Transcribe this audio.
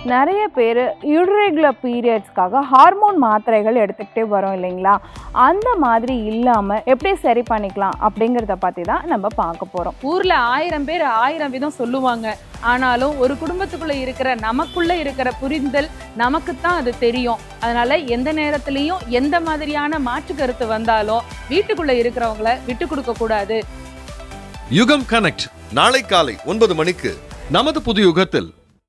நிறைய பேர் irregular பீரியட்ஸ்க்காக hormone மாத்திரைகள் எடுத்துக்கிட்டே வரோம் இல்லைங்களா? அந்த மாதிரி இல்லாமல் எப்படி சரி பண்ணிக்கலாம் அப்படிங்கிறத பற்றி தான் நம்ம பார்க்க போகிறோம். ஊரில் 1000 பேர் 1000 விதம் சொல்லுவாங்க. ஆனாலும் ஒரு குடும்பத்துக்குள்ளே இருக்கிற நமக்குள்ளே இருக்கிற புரிதல் நமக்குத்தான் அது தெரியும். அதனால எந்த நேரத்துலையும் எந்த மாதிரியான மாற்று கருத்து வந்தாலும் வீட்டுக்குள்ளே இருக்கிறவங்கள விட்டு கொடுக்க கூடாது. யுகம் கனெக்ட் நாளை காலை 9 மணிக்கு நமது புது யுகத்தில்.